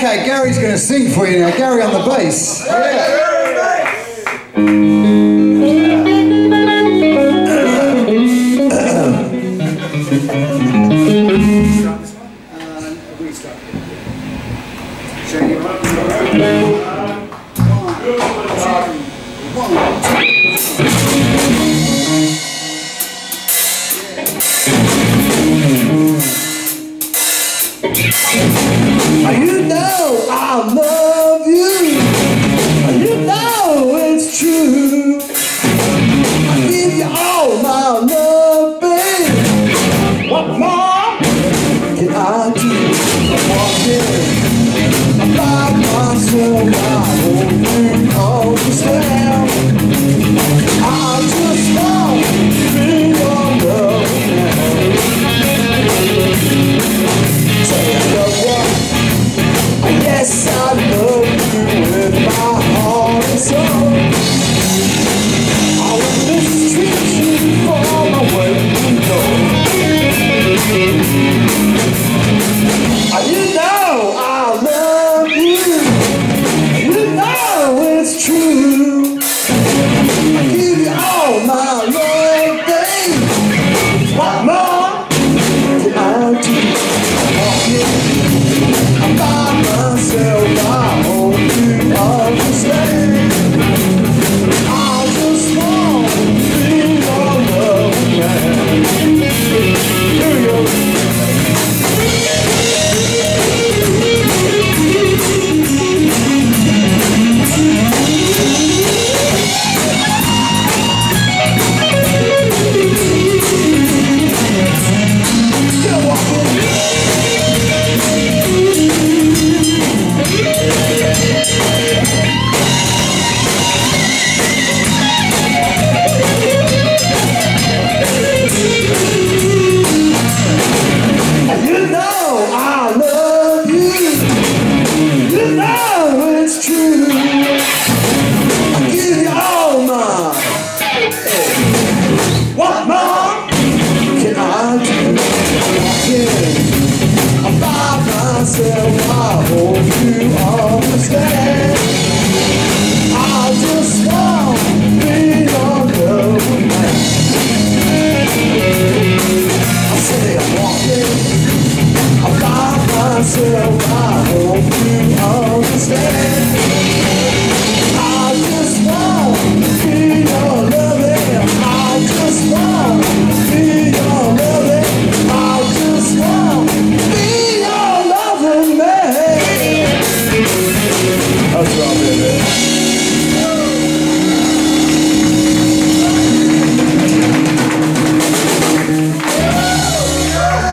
Okay, Gary's going to sing for you now. Gary on the bass. Yeah. You know I love you. You know it's true. I give you all my love, babe. What more can I do? I'm walking, I find myself, I won't think all this down. I just want to be your love yes, I love you with my heart and soul. I will mistreat you for my wedding gold. You know I love you. You know it's true. I give you all my love, babe. What more can I do? I'm by myself, I hope you understand. I just want to be your loving man. Here we go. Still walking. You know I love you. You know it's true. I give you all my. What more can I do? I'm by myself. I hope you understand. I just want to be your loving man. I say I'm walking, I'm by myself, I hope you understand.